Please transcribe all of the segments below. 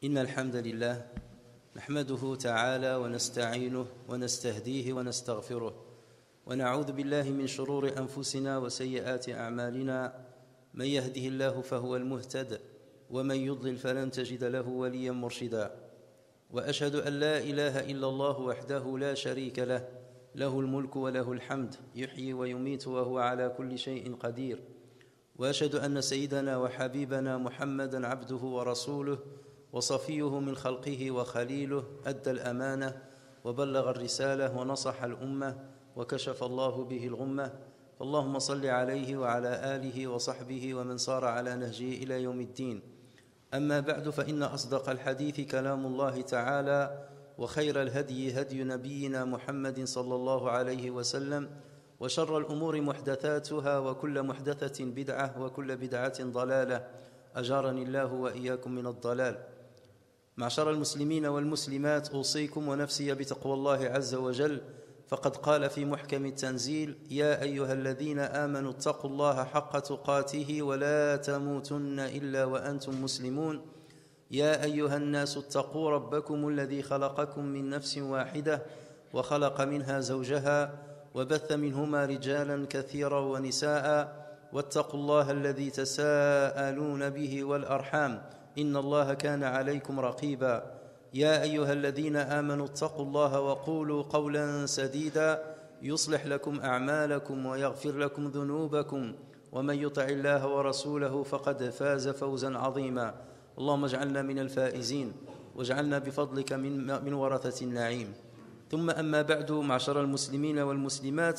إن الحمد لله نحمده تعالى ونستعينه ونستهديه ونستغفره ونعوذ بالله من شرور أنفسنا وسيئات أعمالنا. من يهده الله فهو المهتد ومن يضلل فلن تجد له وليا مرشدا. وأشهد أن لا إله إلا الله وحده لا شريك له، له الملك وله الحمد، يحيي ويميت وهو على كل شيء قدير. وأشهد أن سيدنا وحبيبنا محمدا عبده ورسوله وصفيه من خلقه وخليله، أدى الأمانة وبلغ الرسالة ونصح الأمة وكشف الله به الغمة. اللهم صل عليه وعلى آله وصحبه ومن صار على نهجه إلى يوم الدين. أما بعد، فإن أصدق الحديث كلام الله تعالى، وخير الهدي هدي نبينا محمد صلى الله عليه وسلم، وشر الأمور محدثاتها، وكل محدثة بدعة، وكل بدعة ضلالة، أجارني الله وإياكم من الضلال. معشر المسلمين والمسلمات، أوصيكم ونفسي بتقوى الله عز وجل، فقد قال في محكم التنزيل: يا أيها الذين آمنوا اتقوا الله حق تقاته ولا تموتن إلا وأنتم مسلمون. يا أيها الناس اتقوا ربكم الذي خلقكم من نفس واحدة وخلق منها زوجها وبث منهما رجالا كثيرا ونساء، واتقوا الله الذي تساءلون به والأرحام، إن الله كان عليكم رقيبا. يا أيها الذين آمنوا اتقوا الله وقولوا قولا سديدا يصلح لكم أعمالكم ويغفر لكم ذنوبكم، ومن يطع الله ورسوله فقد فاز فوزا عظيما. اللهم اجعلنا من الفائزين، واجعلنا بفضلك من ورثة النعيم. ثم أما بعد، معشر المسلمين والمسلمات،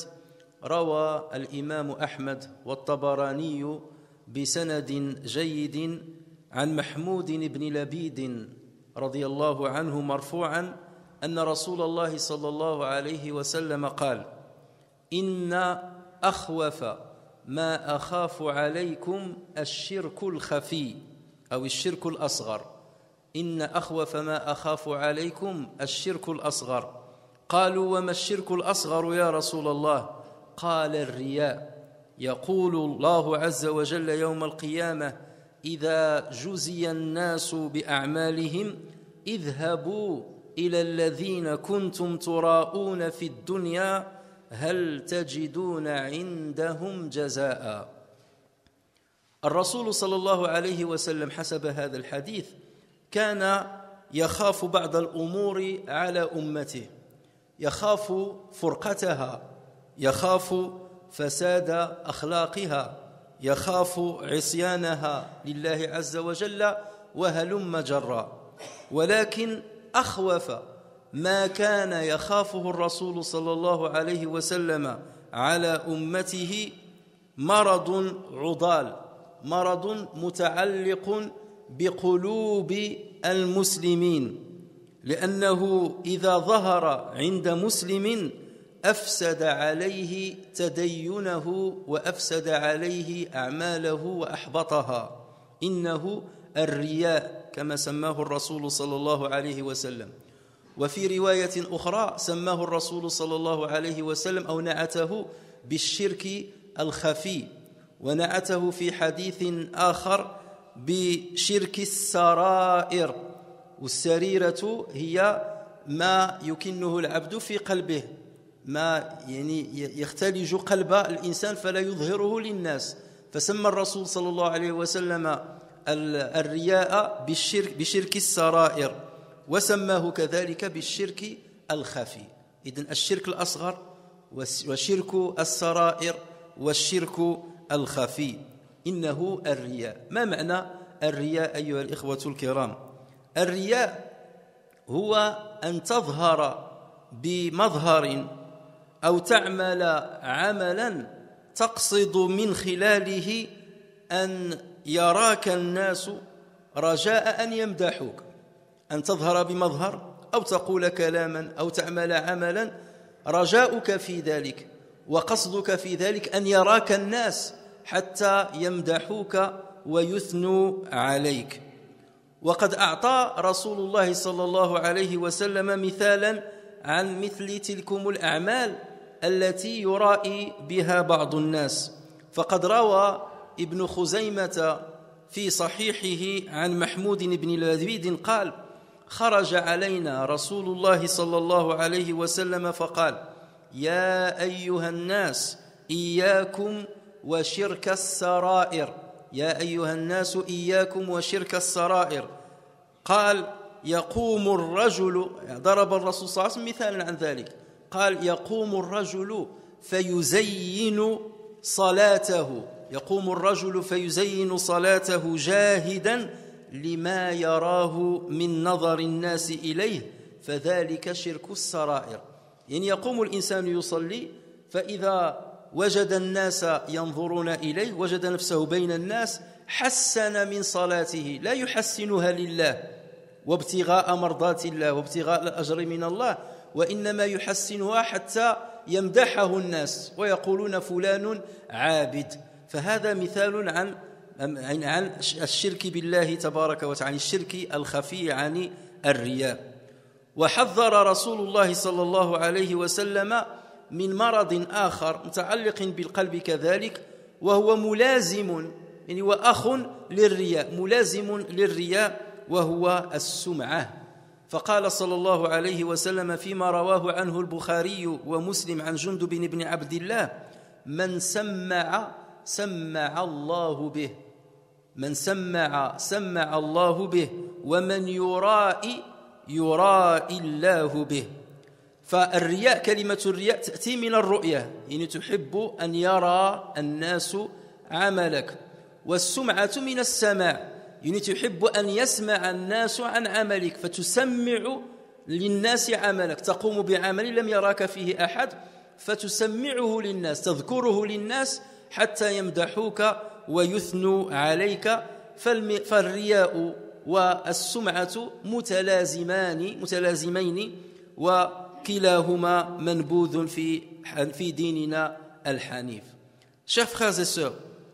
روى الإمام أحمد والطبراني بسند جيد عن محمود بن لبيد رضي الله عنه مرفوعا أن رسول الله صلى الله عليه وسلم قال: إن أخوف ما أخاف عليكم الشرك الخفي أو الشرك الأصغر. إن أخوف ما أخاف عليكم الشرك الأصغر. قالوا: وما الشرك الأصغر يا رسول الله؟ قال: الرياء. يقول الله عز وجل يوم القيامة: إذا جزي الناس بأعمالهم اذهبوا إلى الذين كنتم تراءون في الدنيا هل تجدون عندهم جزاء. الرسول صلى الله عليه وسلم حسب هذا الحديث كان يخاف بعض الأمور على أمته، يخاف فرقتها، يخاف فساد أخلاقها، يخاف عصيانها لله عز وجل وهلم جرا. ولكن أخوف ما كان يخافه الرسول صلى الله عليه وسلم على أمته مرض عضال، مرض متعلق بقلوب المسلمين، لأنه إذا ظهر عند مسلم أفسد عليه تدينه وأفسد عليه أعماله وأحبطها. إنه الرياء كما سماه الرسول صلى الله عليه وسلم. وفي رواية أخرى سماه الرسول صلى الله عليه وسلم أو نعته بالشرك الخفي، ونعته في حديث آخر بشرك السرائر. والسريرة هي ما يكنه العبد في قلبه، ما يختلج قلب الإنسان فلا يظهره للناس. فسمى الرسول صلى الله عليه وسلم الرياء بشرك السرائر، وسماه كذلك بالشرك الخفي. إذن الشرك الأصغر وشرك السرائر والشرك الخفي إنه الرياء. ما معنى الرياء أيها الإخوة الكرام؟ الرياء هو أن تظهر بمظهر أو تعمل عملا تقصد من خلاله أن يراك الناس رجاء أن يمدحوك، أن تظهر بمظهر أو تقول كلاما أو تعمل عملا رجاؤك في ذلك وقصدك في ذلك أن يراك الناس حتى يمدحوك ويثنوا عليك. وقد أعطى رسول الله صلى الله عليه وسلم مثالا عن مثل تلكم الأعمال التي يرائي بها بعض الناس. فقد روى ابن خزيمة في صحيحه عن محمود بن لبيد قال خرج علينا رسول الله صلى الله عليه وسلم فقال يا أيها الناس إياكم وشرك السرائر يا أيها الناس إياكم وشرك السرائر قال يقوم الرجل ضرب الرسول صلى الله عليه وسلم مثالا عن ذلك قال يقوم الرجل فيزين صلاته جاهدا لما يراه من نظر الناس إليه فذلك شرك السرائر يعني يقوم الإنسان يصلي فإذا وجد الناس ينظرون إليه وجد نفسه بين الناس حسن من صلاته لا يحسنها لله وابتغاء مرضات الله وابتغاء الأجر من الله وإنما يحسنها حتى يمدحه الناس ويقولون فلان عابد فهذا مثال عن الشرك بالله تبارك وتعالى الشرك الخفي عن الرياء وحذر رسول الله صلى الله عليه وسلم من مرض آخر متعلق بالقلب كذلك وهو ملازم يعني وأخ للرياء ملازم للرياء وهو السمعة فقال صلى الله عليه وسلم فيما رواه عنه البخاري ومسلم عن جندب بن عبد الله من سمع الله به من سمع الله به ومن يرائي الله به فالرياء كلمة الرياء تأتي من الرؤية يعني تحب أن يرى الناس عملك والسمعة من السماع يعني تحب أن يسمع الناس عن عملك فتسمع للناس عملك تقوم بعمل لم يراك فيه أحد فتسمعه للناس تذكره للناس حتى يمدحوك ويثنوا عليك فالرياء والسمعة متلازمين وكلاهما منبوذ في ديننا الحنيف. Chers frères et sœurs,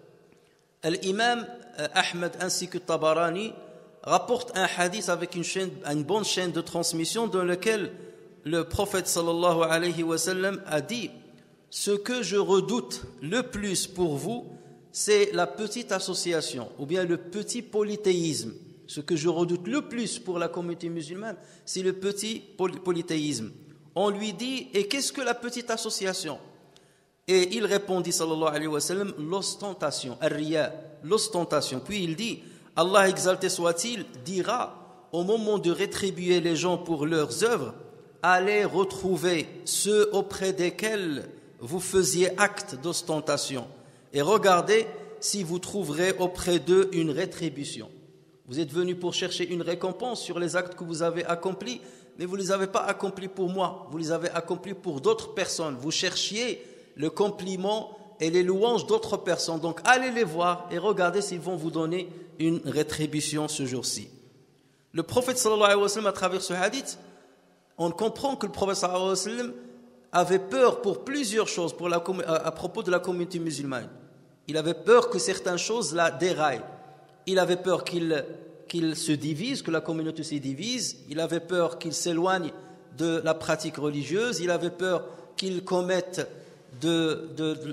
l'imam Ahmed ainsi que Tabarani rapportent un hadith avec une bonne chaîne de transmission dans lequel le prophète sallallahu alayhi wa sallam a dit ce que je redoute le plus pour vous c'est la petite association ou bien le petit polythéisme. Ce que je redoute le plus pour la communauté musulmane, c'est le petit polythéisme. On lui dit, et qu'est-ce que la petite association? Et il répondit, sallallahu alayhi wa sallam, l'ostentation, ar-riya, l'ostentation. Puis il dit, Allah exalté soit-il, dira, au moment de rétribuer les gens pour leurs œuvres, allez retrouver ceux auprès desquels vous faisiez acte d'ostentation. Et regardez si vous trouverez auprès d'eux une rétribution. Vous êtes venus pour chercher une récompense sur les actes que vous avez accomplis, mais vous ne les avez pas accomplis pour moi, vous les avez accomplis pour d'autres personnes. Vous cherchiez le compliment et les louanges d'autres personnes. Donc allez les voir et regardez s'ils vont vous donner une rétribution ce jour-ci. Le prophète sallallahu alayhi wa sallam, à travers ce hadith, on comprend que le prophète sallallahu alayhi wa sallam avait peur pour plusieurs choses à propos de la communauté musulmane. Il avait peur que certaines choses la déraillent. Il avait peur qu'il se divise, que la communauté se divise. Il avait peur qu'il s'éloigne de la pratique religieuse. Il avait peur qu'il commette de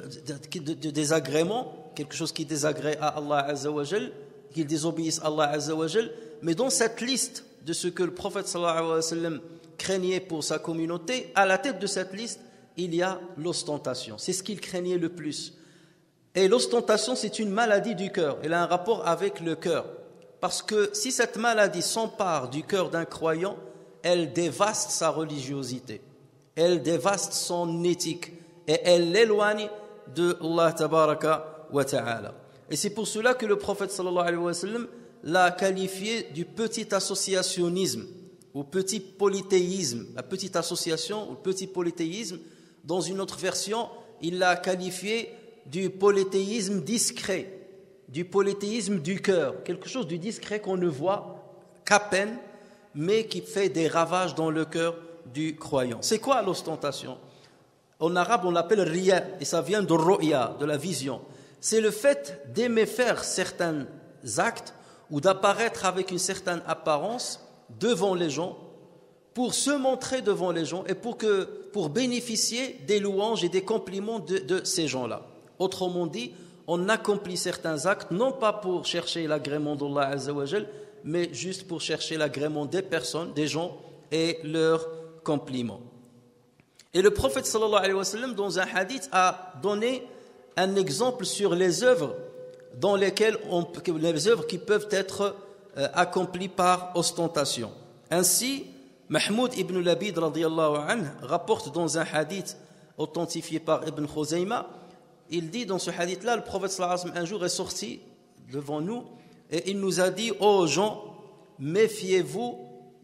désagréments, quelque chose qui désagrée à Allah Azza wa Jal, qu'il désobéisse à Allah Azza wa Jal. Mais dans cette liste de ce que le prophète sallallahu alayhi wa sallam craignait pour sa communauté, à la tête de cette liste, il y a l'ostentation. C'est ce qu'il craignait le plus. Et l'ostentation, c'est une maladie du cœur. Elle a un rapport avec le cœur. Parce que si cette maladie s'empare du cœur d'un croyant, elle dévaste sa religiosité. Elle dévaste son éthique. Et elle l'éloigne de Allah tabaraka wa ta'ala. Et c'est pour cela que le prophète sallallahu alayhi wa sallam l'a qualifié du petit associationnisme ou petit polythéisme. La petite association ou petit polythéisme, dans une autre version, il l'a qualifié du polythéisme discret, du polythéisme du cœur, quelque chose de discret qu'on ne voit qu'à peine, mais qui fait des ravages dans le cœur du croyant. C'est quoi l'ostentation? En arabe, on l'appelle riya, et ça vient de ru'ya, de la vision. C'est le fait d'aimer faire certains actes ou d'apparaître avec une certaine apparence devant les gens, pour se montrer devant les gens et pour bénéficier des louanges et des compliments de ces gens-là. Autrement dit, on accomplit certains actes, non pas pour chercher l'agrément d'Allah Azza wa Jal, mais juste pour chercher l'agrément des personnes, des gens et leurs compliments. Et le prophète sallallahu alayhi wa sallam, dans un hadith, a donné un exemple sur les œuvres dans lesquelles les œuvres qui peuvent être accomplies par ostentation. Ainsi, Mahmoud ibn Labid radiyallahu anhu rapporte dans un hadith authentifié par Ibn Khuzayma, il dit dans ce hadith-là, le prophète sallallahu alayhi wa sallam un jour est sorti devant nous et il nous a dit: ô gens, méfiez-vous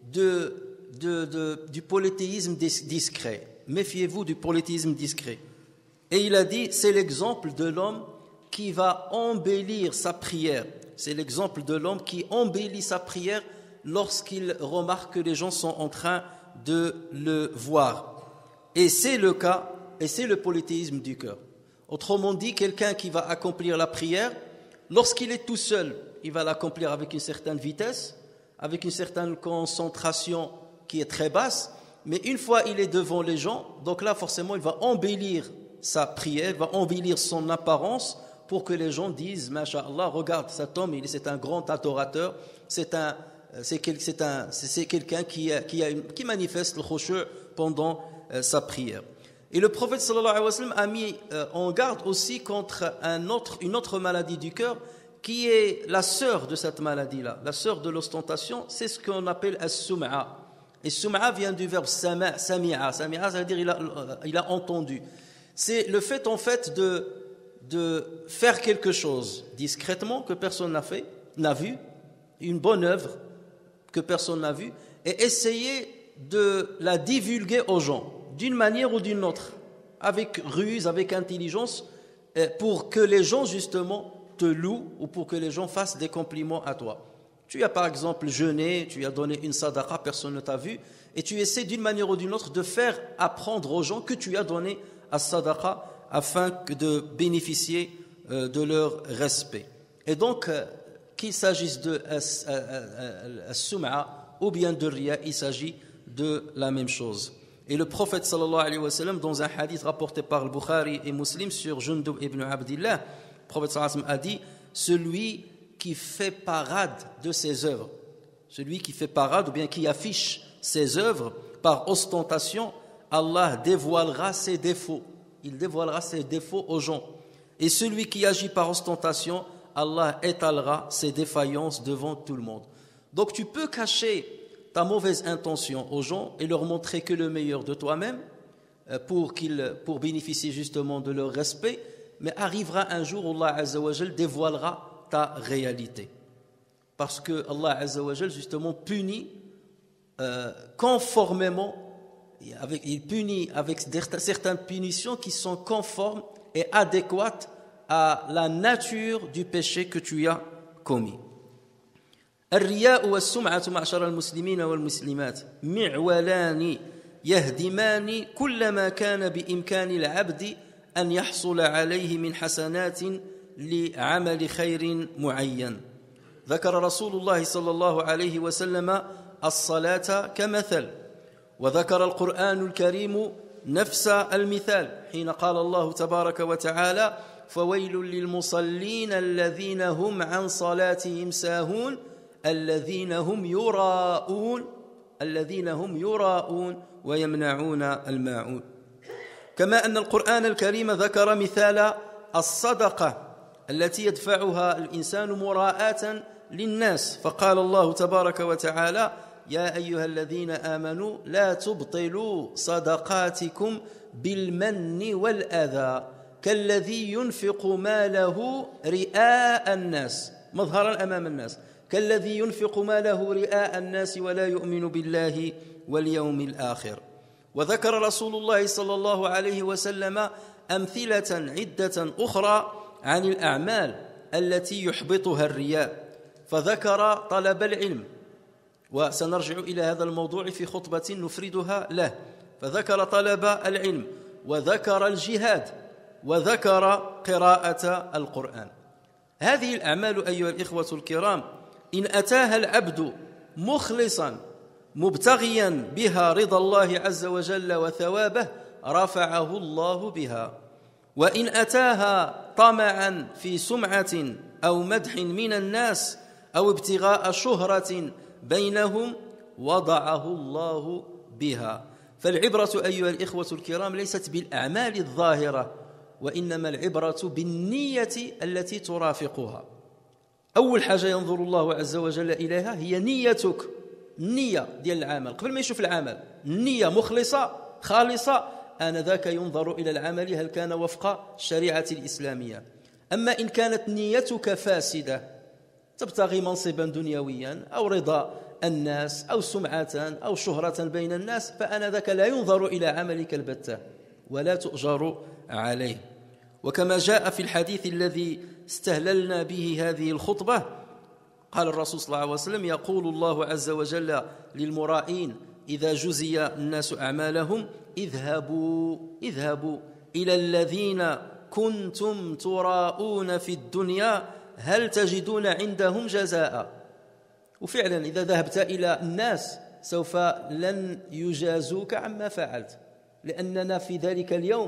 du polythéisme discret. Méfiez-vous du polythéisme discret. Et il a dit, c'est l'exemple de l'homme qui va embellir sa prière. C'est l'exemple de l'homme qui embellit sa prière lorsqu'il remarque que les gens sont en train de le voir. Et c'est le cas, et c'est le polythéisme du cœur. Autrement dit, quelqu'un qui va accomplir la prière, lorsqu'il est tout seul, il va l'accomplir avec une certaine vitesse, avec une certaine concentration qui est très basse, mais une fois il est devant les gens, donc là forcément il va embellir sa prière, il va embellir son apparence pour que les gens disent: Masha'Allah, regarde cet homme, c'est un grand adorateur, c'est quelqu'un qui manifeste le khushu' pendant sa prière. Et le prophète sallallahu alayhi wa sallam a mis en garde aussi contre une autre maladie du cœur qui est la sœur de cette maladie-là, la sœur de l'ostentation, c'est ce qu'on appelle as-sum'a. Et sum'a vient du verbe sami'a. Sami'a, ça veut dire il a entendu. C'est le fait en fait de faire quelque chose discrètement que personne n'a vu, une bonne œuvre que personne n'a vue, et essayer de la divulguer aux gens, d'une manière ou d'une autre, avec ruse, avec intelligence, pour que les gens justement te louent ou pour que les gens fassent des compliments à toi. Tu as par exemple jeûné, tu as donné une sadaqa, personne ne t'a vu, et tu essaies d'une manière ou d'une autre de faire apprendre aux gens que tu as donné à sadaqa afin de bénéficier de leur respect. Et donc, qu'il s'agisse de as-sum'a ou bien de riya, il s'agit de la même chose. Et le prophète sallallahu alayhi wa sallam, dans un hadith rapporté par le Bukhari et Muslim sur Jundub ibn Abdillah, le prophète sallallahu alayhi wa sallam a dit: celui qui fait parade de ses œuvres, celui qui fait parade ou bien qui affiche ses œuvres par ostentation, Allah dévoilera ses défauts. Il dévoilera ses défauts aux gens. Et celui qui agit par ostentation, Allah étalera ses défaillances devant tout le monde. Donc tu peux cacher ta mauvaise intention aux gens et leur montrer que le meilleur de toi-même pour bénéficier justement de leur respect, mais arrivera un jour où Allah Azza wa Jal dévoilera ta réalité. Parce que Allah Azza wa Jal justement punit conformément, il punit avec certaines punitions qui sont conformes et adéquates à la nature du péché que tu as commis. الرياء والسمعة معشر المسلمين والمسلمات معولان يهدمان كل ما كان بإمكان العبد أن يحصل عليه من حسنات لعمل خير معين. ذكر رسول الله صلى الله عليه وسلم الصلاة كمثل، وذكر القرآن الكريم نفس المثال حين قال الله تبارك وتعالى: فويل للمصلين الذين هم عن صلاتهم ساهون الذين هم يراءون ويمنعون الماعون. كما أن القرآن الكريم ذكر مثال الصدقة التي يدفعها الإنسان مراءة للناس، فقال الله تبارك وتعالى: يا أيها الذين آمنوا لا تبطلوا صدقاتكم بالمن والأذى كالذي ينفق ماله رئاء الناس مظهرا أمام الناس كالذي ينفق ماله رئاء الناس ولا يؤمن بالله واليوم الآخر. وذكر رسول الله صلى الله عليه وسلم أمثلة عدة أخرى عن الأعمال التي يحبطها الرياء، فذكر طلب العلم، وسنرجع إلى هذا الموضوع في خطبة نفردها له، فذكر طلب العلم وذكر الجهاد وذكر قراءة القرآن. هذه الأعمال أيها الإخوة الكرام إن أتاها العبد مخلصا مبتغيا بها رضا الله عز وجل وثوابه رفعه الله بها، وإن أتاها طمعا في سمعة أو مدح من الناس أو ابتغاء شهرة بينهم وضعه الله بها. فالعبرة أيها الإخوة الكرام ليست بالأعمال الظاهرة، وإنما العبرة بالنية التي ترافقها. أول حاجة ينظر الله عز وجل إليها هي نيتك، النية ديال العمل قبل ما يشوف العمل. النية مخلصة خالصة، آنذاك ينظر إلى العمل هل كان وفق الشريعة الإسلامية. أما إن كانت نيتك فاسدة، تبتغي منصبا دنيويا أو رضا الناس أو سمعة أو شهرة بين الناس، فآنذاك لا ينظر إلى عملك البتة ولا تؤجر عليه. وكما جاء في الحديث الذي استهللنا به هذه الخطبة، قال الرسول صلى الله عليه وسلم: يقول الله عز وجل للمرائين إذا جزي الناس أعمالهم: اذهبوا إلى الذين كنتم تراءون في الدنيا هل تجدون عندهم جزاء. وفعلا إذا ذهبت إلى الناس سوف لن يجازوك عما فعلت، لأننا في ذلك اليوم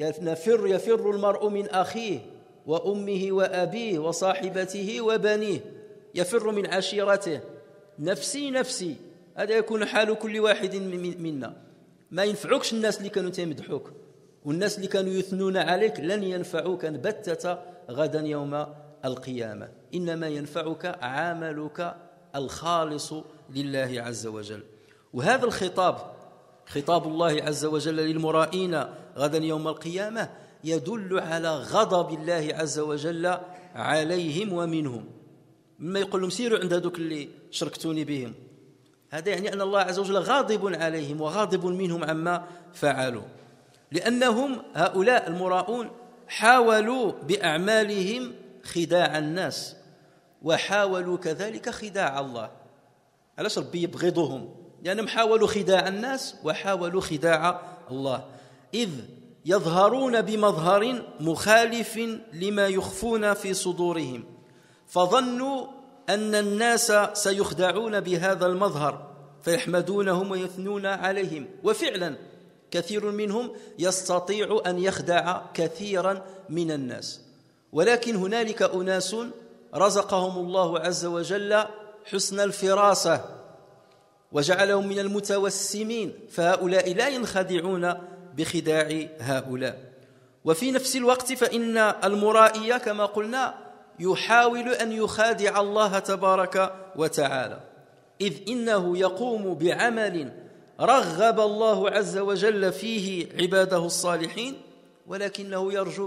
يفر المرء من أخيه وأمه وأبيه وصاحبته وبنيه، يفر من عشيرته، نفسي نفسي. هذا يكون حال كل واحد منا. ما ينفعوكش الناس اللي كانوا يمدحوك، والناس اللي كانوا يثنون عليك لن ينفعوك البتة غدا يوم القيامة. إنما ينفعك عملك الخالص لله عز وجل. وهذا الخطاب، خطاب الله عز وجل للمرائين غدا يوم القيامة، يدل على غضب الله عز وجل عليهم ومنهم. مما يقول لهم: سيروا عند هذوك اللي شركتوني بهم. هذا يعني أن الله عز وجل غاضب عليهم وغاضب منهم عما فعلوا، لأنهم هؤلاء المراؤون حاولوا بأعمالهم خداع الناس، وحاولوا كذلك خداع الله. علاش ربي يبغضهم؟ لأنهم حاولوا خداع الناس وحاولوا خداع الله، إذ يظهرون بمظهر مخالف لما يخفون في صدورهم، فظنوا أن الناس سيخدعون بهذا المظهر فيحمدونهم ويثنون عليهم. وفعلا كثير منهم يستطيع أن يخدع كثيرا من الناس، ولكن هنالك أناس رزقهم الله عز وجل حسن الفراسة وجعلهم من المتوسمين، فهؤلاء لا ينخدعون بخداع هؤلاء. وفي نفس الوقت فإن المرائي كما قلنا يحاول أن يخادع الله تبارك وتعالى، إذ إنه يقوم بعمل رغب الله عز وجل فيه عباده الصالحين، ولكنه يرجو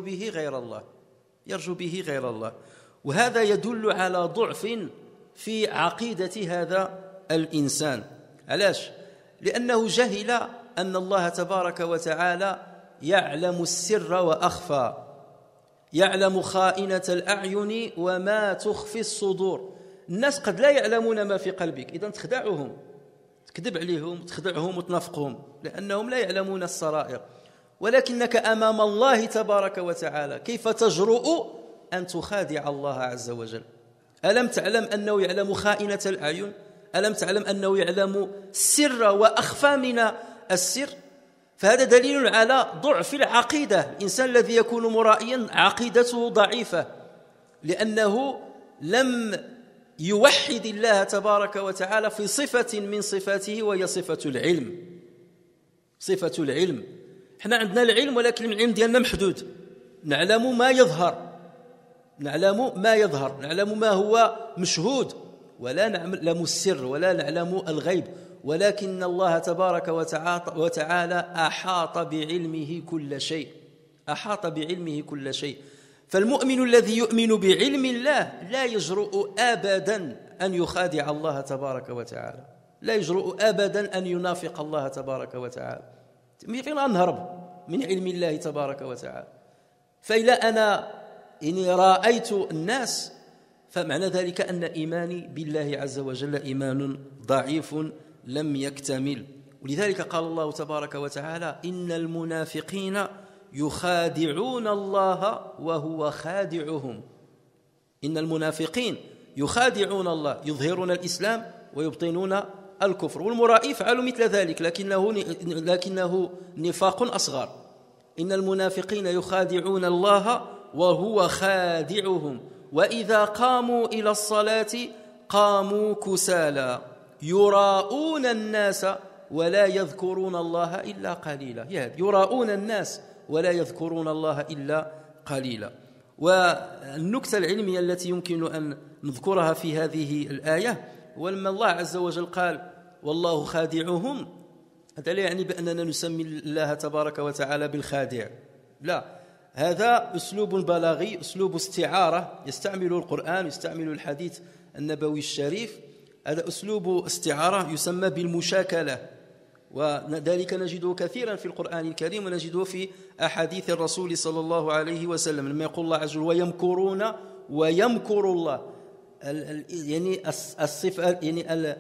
به غير الله. وهذا يدل على ضعف في عقيدة هذا الإنسان. علاش؟ لأنه جهل أن الله تبارك وتعالى يعلم السر وأخفى، يعلم خائنة الأعين وما تخفي الصدور. الناس قد لا يعلمون ما في قلبك، إذن تخدعهم، تكذب عليهم، تخدعهم وتنافقهم، لأنهم لا يعلمون السرائر. ولكنك أمام الله تبارك وتعالى كيف تجرؤ أن تخادع الله عز وجل؟ ألم تعلم أنه يعلم خائنة الأعين؟ ألم تعلم أنه يعلم السر وأخفى من السر؟ فهذا دليل على ضعف العقيدة. الإنسان الذي يكون مرائيا عقيدته ضعيفة، لأنه لم يوحد الله تبارك وتعالى في صفة من صفاته، وهي صفة العلم. صفة العلم، احنا عندنا العلم ولكن العلم ديالنا محدود، نعلم ما يظهر، نعلم ما هو مشهود، ولا نعلم السر ولا نعلم الغيب. ولكن الله تبارك وتعالى أحاط بعلمه كل شيء. فالمؤمن الذي يؤمن بعلم الله لا يجرؤ أبدا أن يخادع الله تبارك وتعالى، لا يجرؤ أبدا أن ينافق الله تبارك وتعالى. فين نهرب من علم الله تبارك وتعالى؟ فإذا أنا إني رأيت الناس فمعنى ذلك أن إيماني بالله عز وجل إيمان ضعيف لم يكتمل. ولذلك قال الله تبارك وتعالى: إن المنافقين يخادعون الله وهو خادعهم. إن المنافقين يخادعون الله، يظهرون الإسلام ويبطنون الكفر. والمرائي يفعل مثل ذلك، لكنه نفاق أصغر. إن المنافقين يخادعون الله وهو خادعهم وإذا قاموا إلى الصلاة قاموا كسالى يراءون الناس ولا يذكرون الله إلا قليلا. يراءون الناس ولا يذكرون الله إلا قليلا. والنكتة العلمية التي يمكن أن نذكرها في هذه الآية ولما الله عز وجل قال والله خادعهم، هذا لا يعني بأننا نسمي الله تبارك وتعالى بالخادع، لا، هذا أسلوب بلاغي، أسلوب استعارة يستعمل القرآن، يستعمل الحديث النبوي الشريف. هذا أسلوب استعارة يسمى بالمشاكلة، وذلك نجده كثيرا في القرآن الكريم ونجده في أحاديث الرسول صلى الله عليه وسلم لما يقول الله عز وجل ويمكرون ويمكر الله، يعني الصفة يعني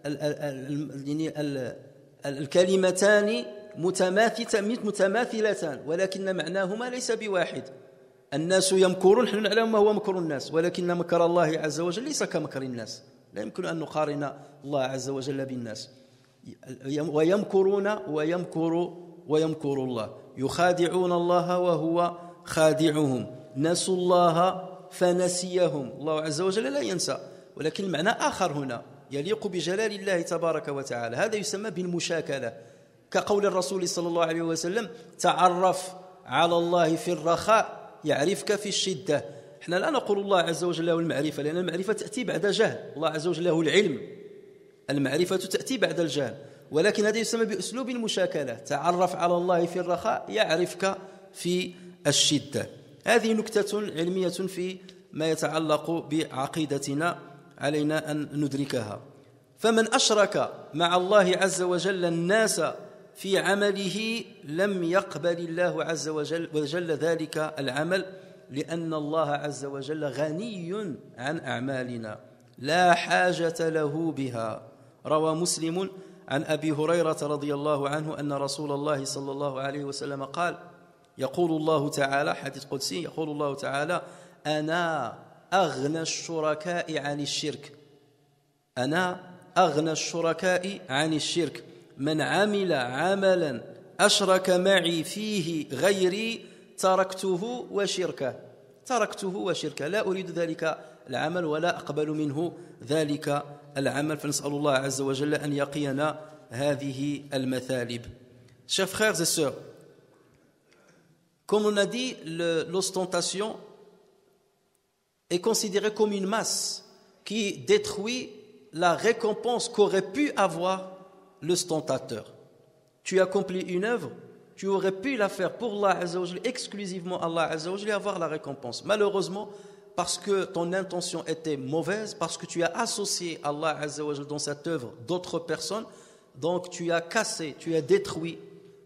الكلمتان متماثلتان ولكن معناهما ليس بواحد. الناس يمكرون، نحن نعلم ما هو مكر الناس، ولكن مكر الله عز وجل ليس كمكر الناس، لا يمكن أن نقارن الله عز وجل بالناس. ويمكرون ويمكر الله، يخادعون الله وهو خادعهم، نسوا الله فنسيهم. الله عز وجل لا ينسى، ولكن المعنى آخر هنا يليق بجلال الله تبارك وتعالى، هذا يسمى بالمشاكلة، كقول الرسول صلى الله عليه وسلم تعرف على الله في الرخاء يعرفك في الشدة. احنا لا نقول الله عز وجل له المعرفة، لأن المعرفة تأتي بعد جهل، الله عز وجل له العلم، المعرفة تأتي بعد الجهل، ولكن هذا يسمى بأسلوب المشاكلة، تعرف على الله في الرخاء يعرفك في الشدة. هذه نكتة علمية في ما يتعلق بعقيدتنا علينا أن ندركها. فمن أشرك مع الله عز وجل الناس في عمله لم يقبل الله عز وجل ذلك العمل، لأن الله عز وجل غني عن أعمالنا لا حاجة له بها. روى مسلم عن أبي هريرة رضي الله عنه أن رسول الله صلى الله عليه وسلم قال يقول الله تعالى، حديث قدسي، يقول الله تعالى أنا أغنى الشركاء عن الشرك، أنا أغنى الشركاء عن الشرك، من عمل عملا أشرك معي فيه غيري تركته وشركه، لا أريد ذلك العمل ولا أقبل منه ذلك العمل. فنسأل الله عز وجل أن يقينا هذه المثالب. Chers frères et sœurs, comme on a dit, l'ostentation est considérée comme une masse qui détruit la récompense qu'aurait pu avoir l'ostentateur. Tu accomplis une œuvre, tu aurais pu la faire pour Allah Azza wa Jalla, exclusivement Allah Azza wa Jalla, et avoir la récompense. Malheureusement, parce que ton intention était mauvaise, parce que tu as associé Allah Azza wa Jalla dans cette œuvre d'autres personnes, donc tu as cassé, tu as détruit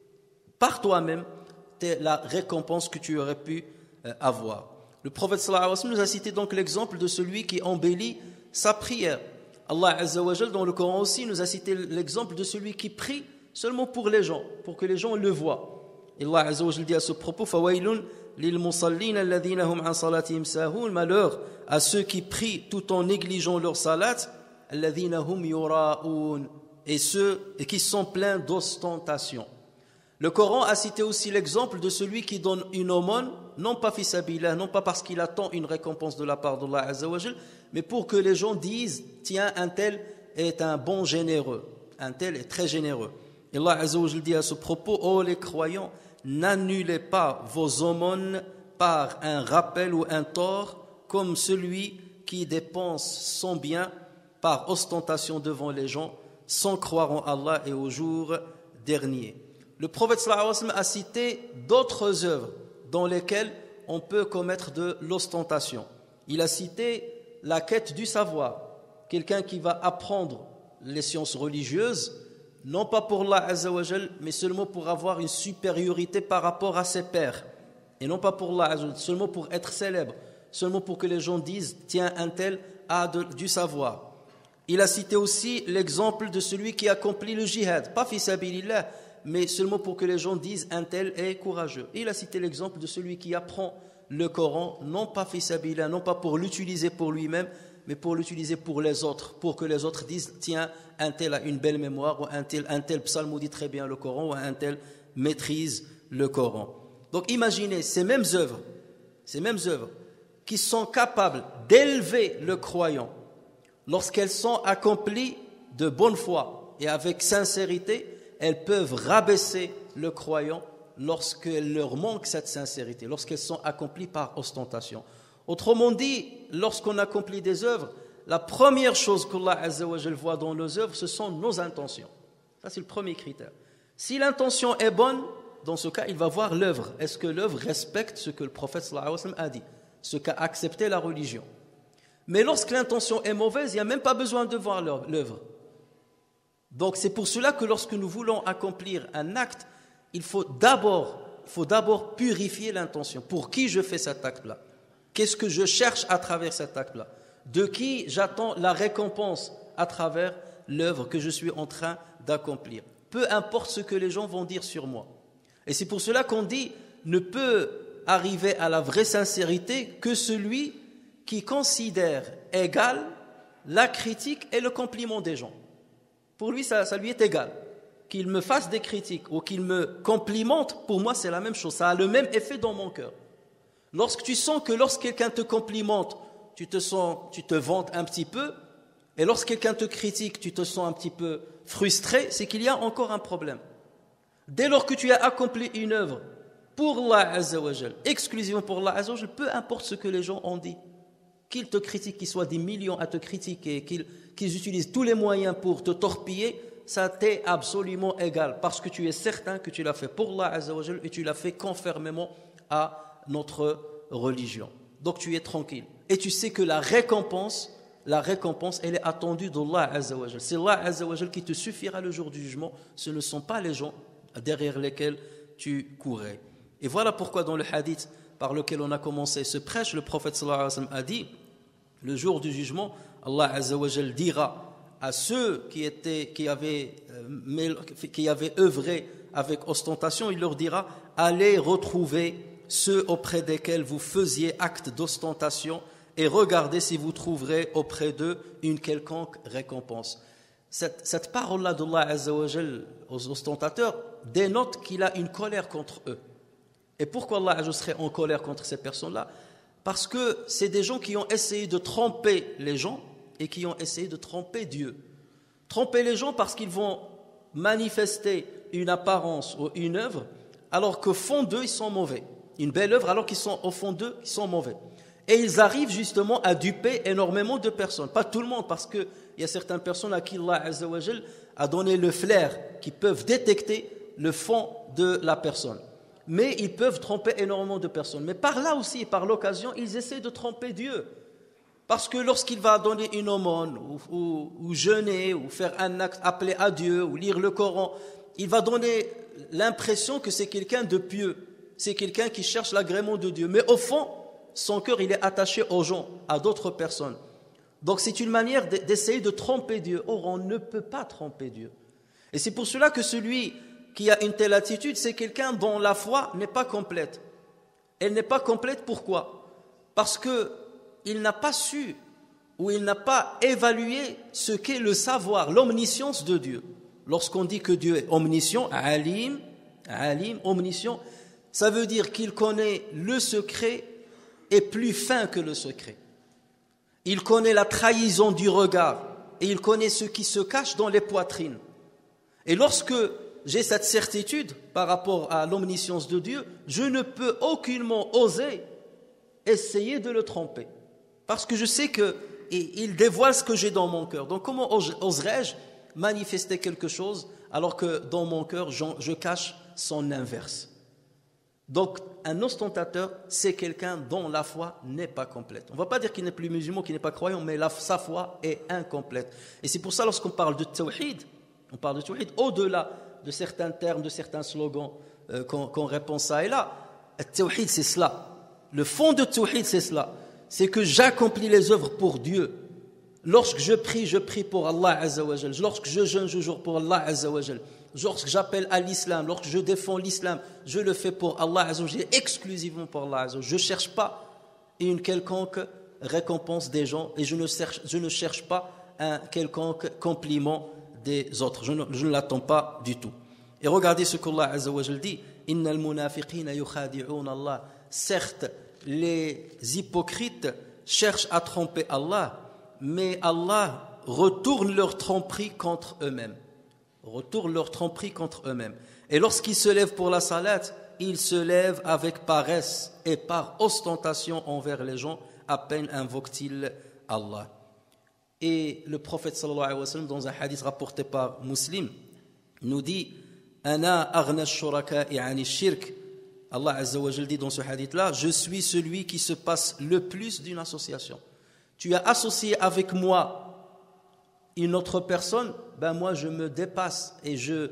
par toi-même la récompense que tu aurais pu avoir. Le prophète sallallahu alayhi wa sallam nous a cité donc l'exemple de celui qui embellit sa prière. Allah Azza wa Jalla dans le Coran aussi nous a cité l'exemple de celui qui prie seulement pour les gens, pour que les gens le voient. Et Allah Azza wa Jalla dit à ce propos fawailun lil musallin alladhina hum an salatihim sahun, malheur à ceux qui prient tout en négligeant leur salat, alladhina hum yura'un, et ceux qui sont pleins d'ostentation. Le Coran a cité aussi l'exemple de celui qui donne une aumône, non pas fi sabilillah, non pas parce qu'il attend une récompense de la part d'Allah Azza wa Jalla, mais pour que les gens disent tiens, un tel est un bon généreux, un tel est très généreux. Et Allah Azza wa Jalla dit à ce propos, ô les croyants, n'annulez pas vos aumônes par un rappel ou un tort, comme celui qui dépense son bien par ostentation devant les gens, sans croire en Allah et au jour dernier. Le prophète sallallahu alayhi wa sallam a cité d'autres œuvres dans lesquelles on peut commettre de l'ostentation. Il a cité la quête du savoir, quelqu'un qui va apprendre les sciences religieuses, non pas pour Allah Azza wa Jal, mais seulement pour avoir une supériorité par rapport à ses pairs, et non pas pour Allah Azza wa Jal, seulement pour être célèbre, seulement pour que les gens disent tiens, un tel a du savoir. Il a cité aussi l'exemple de celui qui accomplit le jihad, pas fi sabilillah, mais seulement pour que les gens disent un tel est courageux. Et il a cité l'exemple de celui qui apprend le Coran, non pas fi sabilillah, non pas pour l'utiliser pour lui-même, mais pour l'utiliser pour les autres, pour que les autres disent tiens, un tel a une belle mémoire, ou un tel psalmodie très bien le Coran, ou un tel maîtrise le Coran. Donc imaginez ces mêmes œuvres qui sont capables d'élever le croyant lorsqu'elles sont accomplies de bonne foi et avec sincérité, elles peuvent rabaisser le croyant lorsqu'il leur manque cette sincérité, lorsqu'elles sont accomplies par ostentation. Autrement dit, lorsqu'on accomplit des œuvres, la première chose qu'Allah Azza wa Jal voit dans nos œuvres, ce sont nos intentions. Ça, c'est le premier critère. Si l'intention est bonne, dans ce cas, il va voir l'œuvre. Est-ce que l'œuvre respecte ce que le prophète sallallahu alayhi wa sallam a dit, ce qu'a accepté la religion? Mais lorsque l'intention est mauvaise, il n'y a même pas besoin de voir l'œuvre. Donc c'est pour cela que lorsque nous voulons accomplir un acte, il faut d'abord purifier l'intention. Pour qui je fais cet acte-là? Qu'est-ce que je cherche à travers cet acte-là? De qui j'attends la récompense à travers l'œuvre que je suis en train d'accomplir? Peu importe ce que les gens vont dire sur moi. Et c'est pour cela qu'on dit ne peut arriver à la vraie sincérité que celui qui considère égal la critique et le compliment des gens. Pour lui, ça lui est égal. Qu'il me fasse des critiques ou qu'il me complimente, pour moi, c'est la même chose. Ça a le même effet dans mon cœur. Lorsque tu sens que lorsque quelqu'un te complimente, tu te vantes un petit peu, et lorsque quelqu'un te critique, tu te sens un petit peu frustré, c'est qu'il y a encore un problème. Dès lors que tu as accompli une œuvre pour Allah Azza wa Jal, exclusivement pour Allah Azza wa Jal, peu importe ce que les gens ont dit, qu'ils te critiquent, qu'ils soient des millions à te critiquer, qu'ils utilisent tous les moyens pour te torpiller, ça t'est absolument égal, parce que tu es certain que tu l'as fait pour Allah Azza wa Jal et tu l'as fait conformément à notre religion. Donc tu es tranquille. Et tu sais que la récompense, elle est attendue d'Allah Azza wa Jal. C'est Allah Azza wa Jal qui te suffira le jour du jugement. Ce ne sont pas les gens derrière lesquels tu courais. Et voilà pourquoi dans le hadith par lequel on a commencé ce prêche, le prophète sallallahu alayhi wa sallam a dit, le jour du jugement, Allah Azza wa Jal dira à ceux qui avaient œuvré avec ostentation, il leur dira, allez retrouver ceux auprès desquels vous faisiez acte d'ostentation et regardez si vous trouverez auprès d'eux une quelconque récompense. Cette parole-là d'Allah Azza wa Jal aux ostentateurs dénote qu'il a une colère contre eux. Et pourquoi Allah Azza wa Jal serait en colère contre ces personnes-là? Parce que c'est des gens qui ont essayé de tromper les gens et qui ont essayé de tromper Dieu. Tromper les gens parce qu'ils vont manifester une apparence ou une œuvre alors qu'au fond d'eux, ils sont mauvais. Une belle œuvre alors qu'ils sont au fond d'eux, ils sont mauvais. Et ils arrivent justement à duper énormément de personnes. Pas tout le monde, parce qu'il y a certaines personnes à qui Allah Azza wa Jal a donné le flair, qui peuvent détecter le fond de la personne. Mais ils peuvent tromper énormément de personnes. Mais par là aussi, par l'occasion, ils essaient de tromper Dieu. Parce que lorsqu'il va donner une aumône, ou jeûner, ou faire un acte appelé à Dieu, ou lire le Coran, il va donner l'impression que c'est quelqu'un de pieux. C'est quelqu'un qui cherche l'agrément de Dieu. Mais au fond, son cœur, il est attaché aux gens, à d'autres personnes. Donc c'est une manière d'essayer de tromper Dieu. Or, on ne peut pas tromper Dieu. Et c'est pour cela que celui qui a une telle attitude, c'est quelqu'un dont la foi n'est pas complète. Elle n'est pas complète, pourquoi? Parce qu'il n'a pas su, ou il n'a pas évalué ce qu'est le savoir, l'omniscience de Dieu. Lorsqu'on dit que Dieu est omniscient, alim, omniscient, ça veut dire qu'il connaît le secret et plus fin que le secret. Il connaît la trahison du regard et il connaît ce qui se cache dans les poitrines. Et lorsque j'ai cette certitude par rapport à l'omniscience de Dieu, je ne peux aucunement oser essayer de le tromper. Parce que je sais qu'il dévoile ce que j'ai dans mon cœur. Donc comment oserais-je manifester quelque chose alors que dans mon cœur, je cache son inverse? Donc, un ostentateur, c'est quelqu'un dont la foi n'est pas complète. On ne va pas dire qu'il n'est plus musulman, qu'il n'est pas croyant, mais sa foi est incomplète. Et c'est pour ça, lorsqu'on parle de tawhid, on parle de tawhid au-delà de certains termes, de certains slogans qu'on répond ça et là. Le tawhid, c'est cela. Le fond de tawhid, c'est cela. C'est que j'accomplis les œuvres pour Dieu. Lorsque je prie pour Allah Azza wa Jal. Lorsque je jeûne, je jure pour Allah Azza wa Jal. Lorsque j'appelle à l'islam, lorsque je défends l'islam, je le fais pour Allah Azza wa Jal, exclusivement pour Allah Azza wa Jal. Je ne cherche pas une quelconque récompense des gens et je ne cherche pas un quelconque compliment des autres. Je ne l'attends pas du tout. Et regardez ce qu'Allah Azza wa Jal dit. Innal munafiqina yukhadi'una Allah. Certes, les hypocrites cherchent à tromper Allah, mais Allah retourne leur tromperie contre eux-mêmes. Retourne leur tromperie contre eux-mêmes. Et lorsqu'ils se lèvent pour la salat, ils se lèvent avec paresse et par ostentation envers les gens, à peine invoquent-ils Allah. Et le prophète sallallahu alayhi wa sallam, dans un hadith rapporté par Muslim, nous dit Ana aghna ash-shuraka'i 'ani ash-shirk. Allah Azza wa Jalla dit dans ce hadith-là, je suis celui qui se passe le plus d'une association. Tu as associé avec moi une autre personne, ben moi je me dépasse et je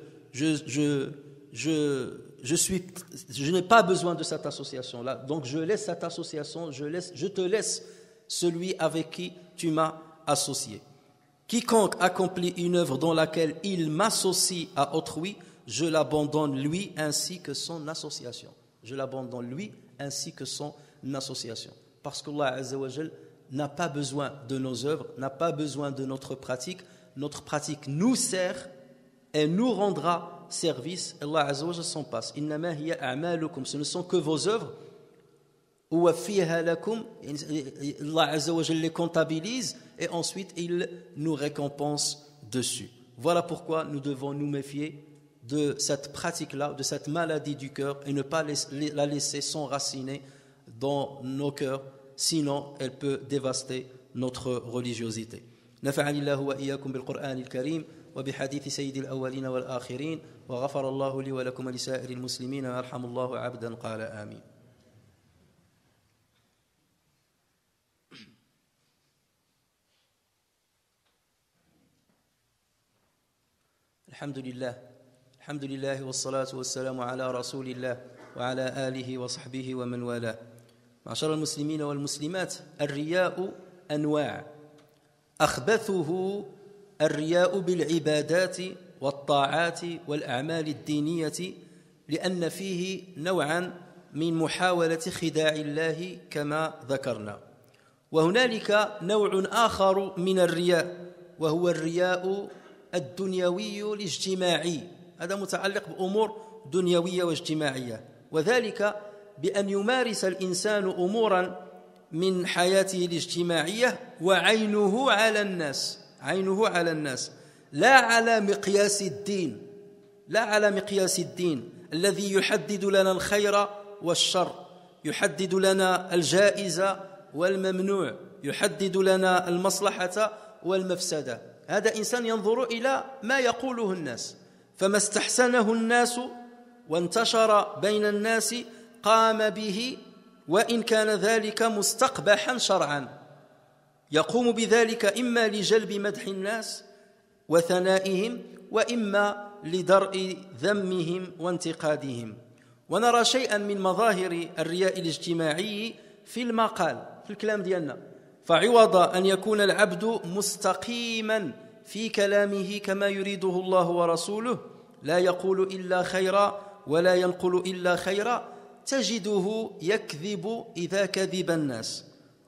n'ai pas besoin de cette association-là. Donc je laisse cette association, je te laisse celui avec qui tu m'as associé. Quiconque accomplit une œuvre dans laquelle il m'associe à autrui, je l'abandonne lui ainsi que son association. Je l'abandonne lui ainsi que son association. Parce qu'Allah Azza wa Jal n'a pas besoin de nos œuvres, n'a pas besoin de notre pratique. Notre pratique nous sert et nous rendra service. Allah Azza wa Jal s'en passe. Innama hiya a'malukum. Ce ne sont que vos œuvres. Uwaffiha lakum. Allah Azza wa Jal les comptabilise et ensuite il nous récompense dessus. Voilà pourquoi nous devons nous méfier de cette pratique-là, de cette maladie du cœur et ne pas la laisser s'enraciner dans nos cœurs, sinon elle peut dévaster notre religiosité. نفعني الله وإياكم بالقرآن الكريم وبحديث سيد الأولين والآخرين وغفر الله لي ولكم ولسائر المسلمين ويرحم الله عبدا قال آمين. الحمد لله والصلاة والسلام على رسول الله وعلى آله وصحبه ومن والاه. معشر المسلمين والمسلمات، الرياء أنواع، أخبثه الرياء بالعبادات والطاعات والأعمال الدينية، لأن فيه نوعا من محاولة خداع الله كما ذكرنا. وهنالك نوع آخر من الرياء، وهو الرياء الدنيوي الاجتماعي. هذا متعلق بأمور دنيوية واجتماعية، وذلك بأن يمارس الإنسان أمورا من حياته الاجتماعية وعينه على الناس، عينه على الناس، لا على مقياس الدين، لا على مقياس الدين الذي يحدد لنا الخير والشر، يحدد لنا الجائزة والممنوع، يحدد لنا المصلحة والمفسدة. هذا إنسان ينظر إلى ما يقوله الناس، فما استحسنه الناس وانتشر بين الناس قام به، وإن كان ذلك مستقبحا شرعا، يقوم بذلك إما لجلب مدح الناس وثنائهم، وإما لدرء ذمهم وانتقادهم. ونرى شيئا من مظاهر الرياء الاجتماعي في المقال، في الكلام ديالنا. فعوض أن يكون العبد مستقيما في كلامه كما يريده الله ورسوله، لا يقول إلا خيرا ولا ينقل إلا خيرا، تجده يكذب إذا كذب الناس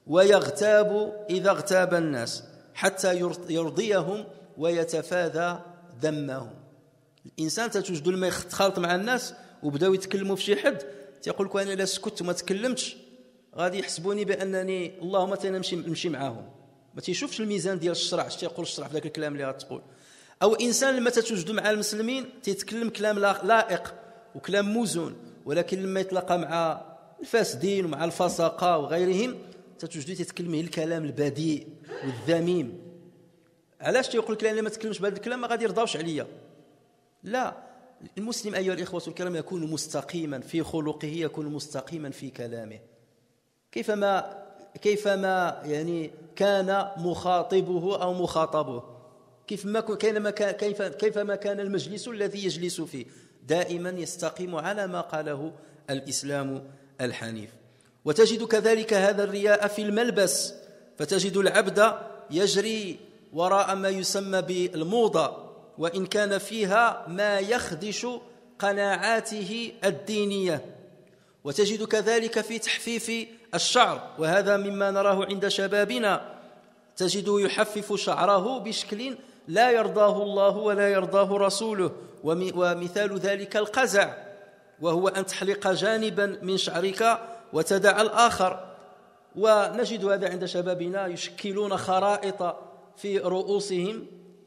ويغتاب إذا اغتاب الناس حتى يرضيهم ويتفاذى ذمهم. الإنسان تجد لما يتخالط مع الناس وبداو يتكلموا في شي حد، تيقول لك أنا لا سكت وما تكلمتش غادي يحسبوني بأنني اللهم نمشي معاهم. ما تيشوفش الميزان ديال الشرع، اش تيقول الشرع في ذاك الكلام اللي غتقول. أو إنسان لما تتوجد مع المسلمين تيتكلم كلام لائق وكلام موزون، ولكن لما يتلاقى مع الفاسدين ومع الفسقة وغيرهم تتوجد تتكلم الكلام البذيء والذميم. علاش تيقول لك لأن ما تكلمش بهذا الكلام ما غادي يرضاوش عليا؟ لا، المسلم أيها الإخوة الكرام يكون مستقيما في خلقه، يكون مستقيما في كلامه، كيفما يعني كان مخاطبه أو مخاطبه، كيفما كان المجلس الذي يجلس فيه، دائما يستقيم على ما قاله الإسلام الحنيف. وتجد كذلك هذا الرياء في الملبس، فتجد العبد يجري وراء ما يسمى بالموضة، وإن كان فيها ما يخدش قناعاته الدينية. وتجد كذلك في تحفيف الشعر، وهذا مما نراه عند شبابنا، تجد يحفف شعره بشكل لا يرضاه الله ولا يرضاه رسوله. ومثال ذلك القزع، وهو أن تحلق جانبا من شعرك وتدع الآخر. ونجد هذا عند شبابنا يشكلون خرائط في رؤوسهم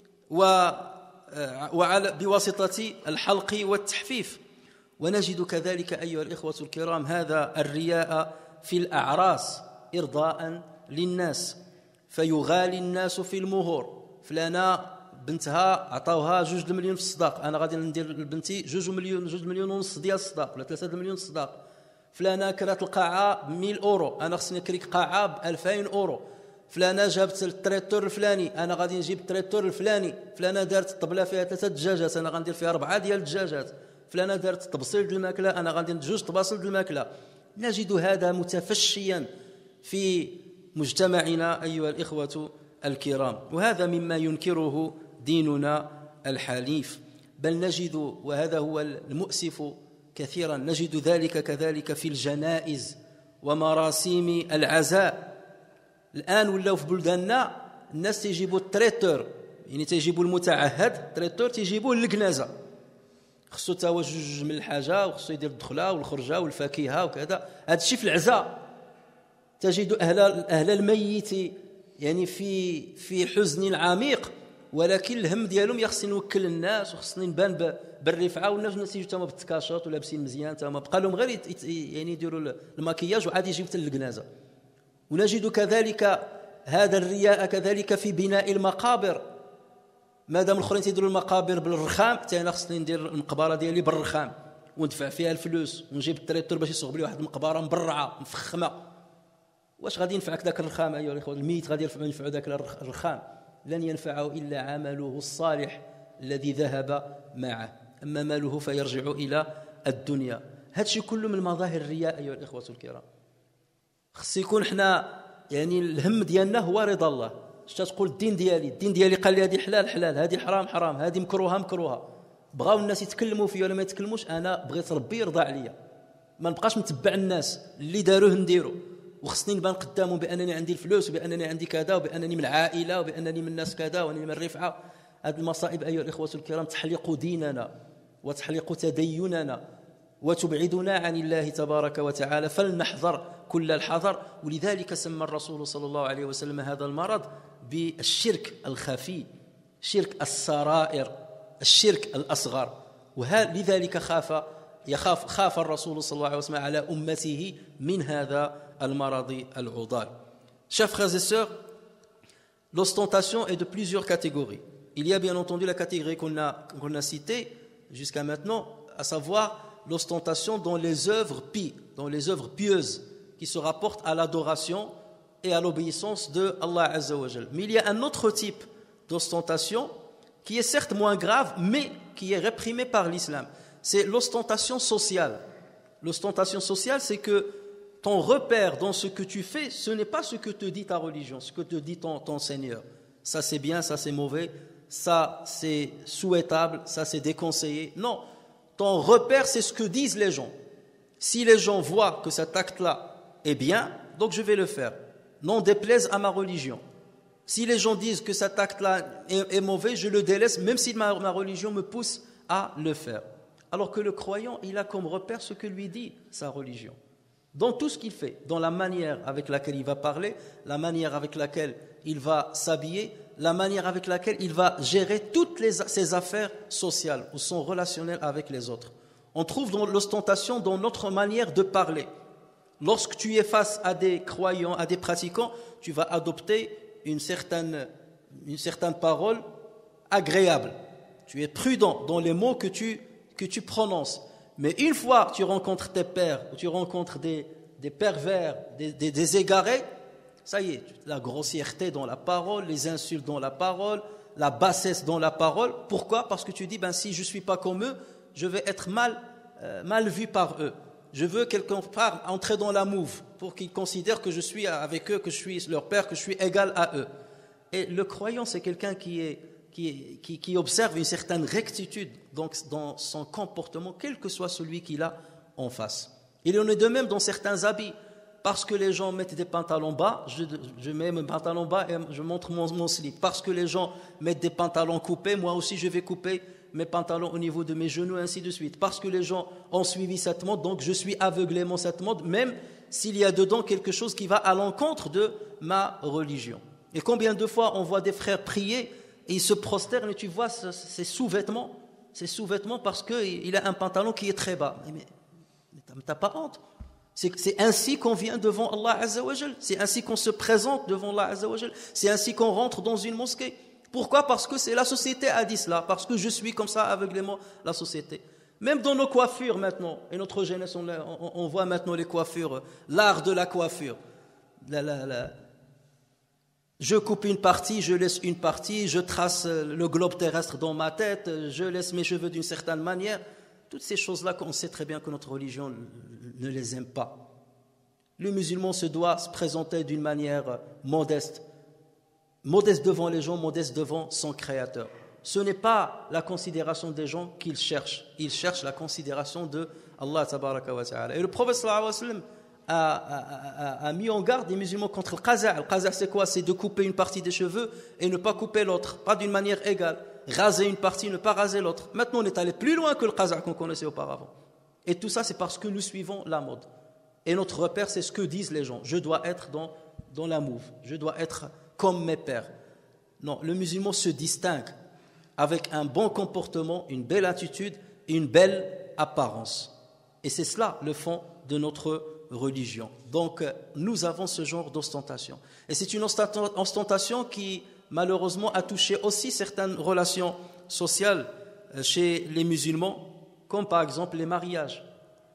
بواسطة الحلق والتحفيف. ونجد كذلك أيها الإخوة الكرام هذا الرياء في الأعراس إرضاء للناس، فيغالي الناس في المهور. فلانة بنتها عطاوها 2 مليون في الصداق، أنا غادي ندير لبنتي 2 مليون ونص ديال الصداق ولا 3 مليون الصداق. فلانة كرات القاعة ب1000 أورو، أنا خصني نكريك قاعة ب2000 أورو. فلانة جابت التريتور الفلاني، أنا غادي نجيب التريتور الفلاني. فلانة دارت الطبلة فيها 3 دجاجات، أنا غندير فيها 4 ديال الدجاجات. فلانة دارت طبسيل ديال الماكلة، أنا غندير 2 طباسل ديال الماكلة. نجد هذا متفشيا في مجتمعنا أيها الإخوة الكرام، وهذا مما ينكره ديننا الحنيف. بل نجد، وهذا هو المؤسف كثيرا، نجد ذلك كذلك في الجنائز ومراسيم العزاء. الآن ولاو في بلداننا الناس تيجيبوا التريتور، يعني تيجيبوا المتعهد التريتور تيجيبوه للجنازة، خصو تا هو 2 من الحاجة، وخصو يدير الدخلة والخرجة والفاكهة وكذا. هذا الشيء في العزاء تجد أهل الميت يعني في حزن عميق، ولكن الهم ديالهم يخصني نوكل الناس وخصني نبان بالرفعه، والناس يجوا تما بالتكاشط ولابسين مزيان، تما بقى لهم غير يعني يديروا المكياج وعادي يجيو حتى للجنازه. ونجد كذلك هذا الرياء كذلك في بناء المقابر. مادام الاخرين تيديروا المقابر بالرخام، حتى انا خصني ندير المقبره ديالي بالرخام وندفع فيها الفلوس ونجيب التريتور باش يصوب لي واحد المقبره مبرعه مفخمه. واش غادي ينفعك ذاك الرخام ايها الاخوه؟ الميت غادي ينفعوا ذاك الرخام؟ لن ينفعه إلا عمله الصالح الذي ذهب معه، أما ماله فيرجع إلى الدنيا. هذا الشيء كله من مظاهر الرياء أيها الإخوة الكرام. خص يكون حنا يعني الهم ديالنا هو رضا الله. شتا تقول الدين ديالي قال لي هذه حلال حلال، هذه حرام حرام، هذه مكروهه مكروهه. بغاو الناس يتكلموا فيا ولا ما يتكلموش، أنا بغيت ربي يرضى عليا، ما نبقاش نتبع الناس اللي داروه نديرو، وخصني نبان قدامهم بانني عندي الفلوس وبانني عندي كذا وبانني من العائله وبانني من الناس كذا وانني من الرفعه. هذه المصائب ايها الاخوه الكرام تحلق ديننا وتحلق تديننا وتبعدنا عن الله تبارك وتعالى، فلنحذر كل الحذر. ولذلك سمى الرسول صلى الله عليه وسلم هذا المرض بالشرك الخفي، شرك السرائر، الشرك الاصغر. ولذلك خاف الرسول صلى الله عليه وسلم على امته من هذا المرض العضال. Chers frères et sœurs, l'ostentation est de plusieurs catégories. Il y a bien entendu la catégorie qu'on a citée jusqu'à maintenant, à savoir l'ostentation dans les œuvres pies, dans les œuvres pieuses qui se rapportent à l'adoration et à l'obéissance de Allah Azza wa Jal. Mais il y a un autre type d'ostentation qui est certes moins grave, mais qui est réprimé par l'islam. C'est l'ostentation sociale. L'ostentation sociale, c'est que ton repère dans ce que tu fais, ce n'est pas ce que te dit ta religion, ce que te dit ton Seigneur. Ça c'est bien, ça c'est mauvais, ça c'est souhaitable, ça c'est déconseillé. Non, ton repère c'est ce que disent les gens. Si les gens voient que cet acte-là est bien, donc je vais le faire. Non déplaise à ma religion. Si les gens disent que cet acte-là est mauvais, je le délaisse, même si ma religion me pousse à le faire. Alors que le croyant, il a comme repère ce que lui dit sa religion. Dans tout ce qu'il fait, dans la manière avec laquelle il va parler, la manière avec laquelle il va s'habiller, la manière avec laquelle il va gérer toutes ses affaires sociales ou son relationnel avec les autres. On trouve dans l'ostentation dans notre manière de parler. Lorsque tu es face à des croyants, à des pratiquants, tu vas adopter une certaine parole agréable. Tu es prudent dans les mots que tu prononces. Mais une fois que tu rencontres tes pères, ou tu rencontres des pervers, des égarés, ça y est, la grossièreté dans la parole, les insultes dans la parole, la bassesse dans la parole. Pourquoi? Parce que tu dis, si je ne suis pas comme eux, je vais être mal vu par eux. Je veux quelque part entrer dans la mouve pour qu'ils considèrent que je suis avec eux, que je suis leur père, que je suis égal à eux. Et le croyant, c'est quelqu'un qui observe une certaine rectitude donc dans son comportement, quel que soit celui qu'il a en face. Il en est de même dans certains habits. Parce que les gens mettent des pantalons bas, je mets mes pantalons bas et je montre mon slip. Parce que les gens mettent des pantalons coupés, moi aussi je vais couper mes pantalons au niveau de mes genoux, ainsi de suite. Parce que les gens ont suivi cette mode, donc je suis aveuglément cette mode, même s'il y a dedans quelque chose qui va à l'encontre de ma religion. Et combien de fois on voit des frères prier et ils se prosternent et tu vois ses sous-vêtements parce qu'il a un pantalon qui est très bas. Mais t'as pas honte? C'est ainsi qu'on vient devant Allah Azza wa Jal. C'est ainsi qu'on se présente devant Allah Azza wa Jal. C'est ainsi qu'on rentre dans une mosquée. Pourquoi? Parce que c'est la société a dit cela. Parce que je suis comme ça aveuglément la société. Même dans nos coiffures maintenant, et notre jeunesse, on voit maintenant les coiffures, l'art de la coiffure. Je coupe une partie, je laisse une partie, je trace le globe terrestre dans ma tête, je laisse mes cheveux d'une certaine manière. Toutes ces choses-là, on sait très bien que notre religion ne les aime pas. Le musulman doit se présenter d'une manière modeste. Modeste devant les gens, modeste devant son Créateur. Ce n'est pas la considération des gens qu'il cherche. Il cherche la considération de Allah tabaraka wa ta'ala. Et le prophète sallallahu alayhi wa sallam a mis en garde les musulmans contre le qaza'. Le qaza', c'est quoi? C'est de couper une partie des cheveux et ne pas couper l'autre, pas d'une manière égale. Raser une partie, ne pas raser l'autre. Maintenant, on est allé plus loin que le qaza' qu'on connaissait auparavant. Et tout ça, c'est parce que nous suivons la mode. Et notre repère, c'est ce que disent les gens. Je dois être dans la mouve. Je dois être comme mes pères. Non, le musulman se distingue avec un bon comportement, une belle attitude et une belle apparence. Et c'est cela le fond de notre religion. Donc, nous avons ce genre d'ostentation. Et c'est une ostentation qui, malheureusement, a touché aussi certaines relations sociales chez les musulmans, comme par exemple les mariages.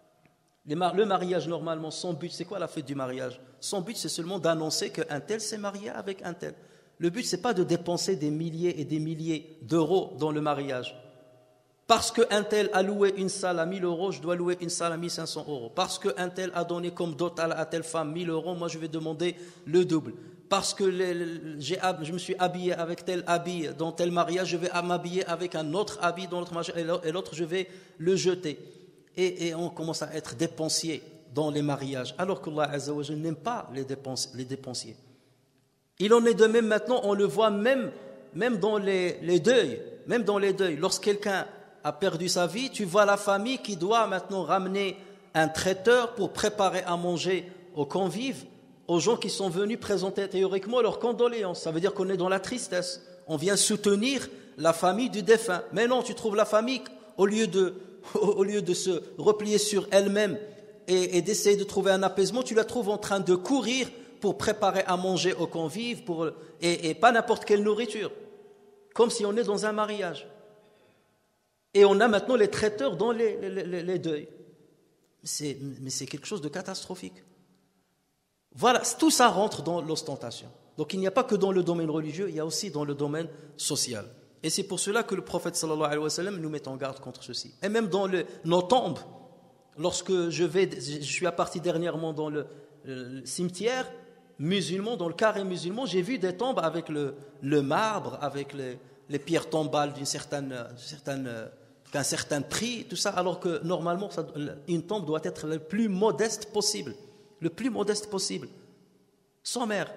Le mariage, normalement, son but, c'est quoi la fête du mariage? Son but, c'est seulement d'annoncer qu'un tel s'est marié avec un tel. Le but, ce n'est pas de dépenser des milliers et des milliers d'euros dans le mariage. Parce qu'un tel a loué une salle à 1000 euros, je dois louer une salle à 1500 euros. Parce qu'un tel a donné comme dot à telle femme 1000 euros, moi je vais demander le double. Parce que je me suis habillé avec tel habit dans tel mariage, je vais m'habiller avec un autre habit dans l'autre mariage et l'autre je vais le jeter. Et on commence à être dépensier dans les mariages, alors qu'Allah Azza wa Jalla n'aime pas les dépensiers. Il en est de même maintenant, on le voit même dans les deuils. Même dans les deuils, lorsque quelqu'un a perdu sa vie, tu vois la famille qui doit maintenant ramener un traiteur pour préparer à manger aux convives, aux gens qui sont venus présenter théoriquement leurs condoléances. Ça veut dire qu'on est dans la tristesse. On vient soutenir la famille du défunt. Mais non, tu trouves la famille, au lieu de se replier sur elle-même et d'essayer de trouver un apaisement, tu la trouves en train de courir pour préparer à manger aux convives, et pas n'importe quelle nourriture, comme si on est dans un mariage. Et on a maintenant les traiteurs dans les deuils. Mais c'est quelque chose de catastrophique. Voilà, tout ça rentre dans l'ostentation. Donc il n'y a pas que dans le domaine religieux, il y a aussi dans le domaine social. Et c'est pour cela que le prophète sallallahu alayhi wa sallam nous met en garde contre ceci. Et même dans nos tombes, lorsque je suis parti dernièrement dans le cimetière musulman, dans le carré musulman, j'ai vu des tombes avec le marbre, avec les pierres tombales d'un certain prix, tout ça, alors que normalement, une tombe doit être le plus modeste possible. Le plus modeste possible. Sans mère.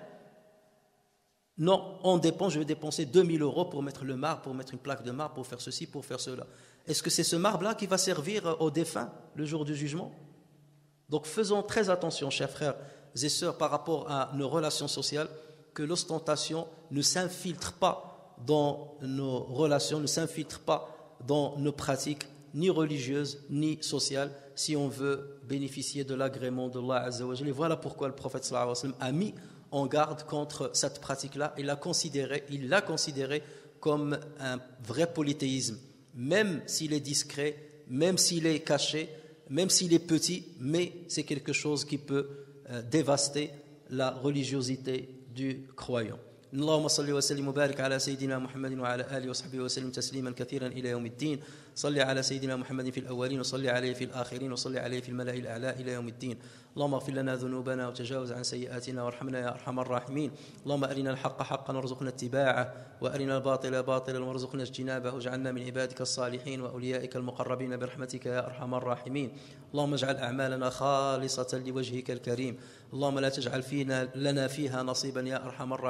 Non, je vais dépenser 2000 euros pour mettre le marbre, pour mettre une plaque de marbre, pour faire ceci, pour faire cela. Est-ce que c'est ce marbre-là qui va servir aux défunts le jour du jugement? Donc faisons très attention, chers frères et sœurs, par rapport à nos relations sociales, que l'ostentation ne s'infiltre pas dans nos relations, ne s'infiltre pas dans nos pratiques, ni religieuses, ni sociales, si on veut bénéficier de l'agrément d'Allah Azza wa Jalla. Et voilà pourquoi le prophète sallallahu alayhi wa sallam a mis en garde contre cette pratique-là. Il l'a considéré comme un vrai polythéisme, même s'il est discret, même s'il est caché, même s'il est petit, mais c'est quelque chose qui peut dévaster la religiosité du croyant. اللهم صل وسلم وبارك على سيدنا محمد وعلى آله وصحبه وسلم تسليما كثيرا إلى يوم الدين. صل على سيدنا محمد في الأولين وصل عليه في الآخرين وصل عليه في الملأ الأعلى إلى يوم الدين. اللهم اغفر لنا ذنوبنا وتجاوز عن سيئاتنا وارحمنا يا أرحم الراحمين. اللهم أرنا الحق حقا وارزقنا اتباعه وأرنا الباطل باطلا وارزقنا اجتنابه واجعلنا من عبادك الصالحين وأوليائك المقربين برحمتك يا أرحم الراحمين. اللهم اجعل أعمالنا خالصة لوجهك الكريم. اللهم لا تجعل لنا فيها نصيبا يا أرحم الراحمين.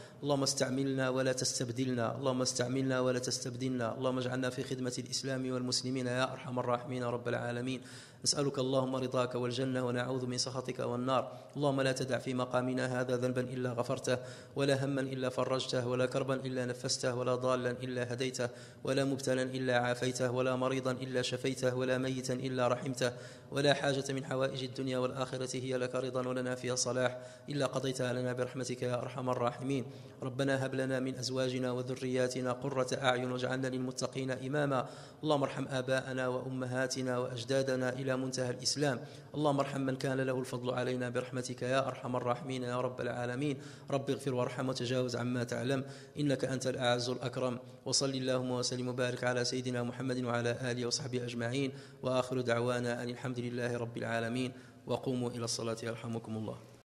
اللهم استعملنا ولا تستبدلنا، اللهم استعملنا ولا تستبدلنا، اللهم اجعلنا في خدمة الإسلام والمسلمين يا أرحم الراحمين رب العالمين. نسألك اللهم رضاك والجنة ونعوذ من سخطك والنار. اللهم لا تدع في مقامنا هذا ذنبا إلا غفرته، ولا هما إلا فرجته، ولا كربا إلا نفسته، ولا ضالا إلا هديته، ولا مبتلا إلا عافيته، ولا مريضا إلا شفيته، ولا ميتا إلا رحمته، ولا حاجة من حوائج الدنيا والآخرة هي لك رضا ولنا فيها صلاح إلا قضيتها لنا برحمتك يا أرحم الراحمين. ربنا هب لنا من أزواجنا وذرياتنا قرة أعين واجعلنا للمتقين إماما. اللهم ارحم آباءنا وأمهاتنا وأجدادنا إلى منتهى الإسلام. اللهم ارحم من كان له الفضل علينا برحمتك يا أرحم الراحمين يا رب العالمين. رب اغفر وارحم وتجاوز عما تعلم، إنك أنت الأعز الأكرم. وصل اللهم وسلم وبارك على سيدنا محمد وعلى آله وصحبه أجمعين، وآخر دعوانا أن الحمد لله رب العالمين. وقوموا إلى الصلاة يرحمكم الله.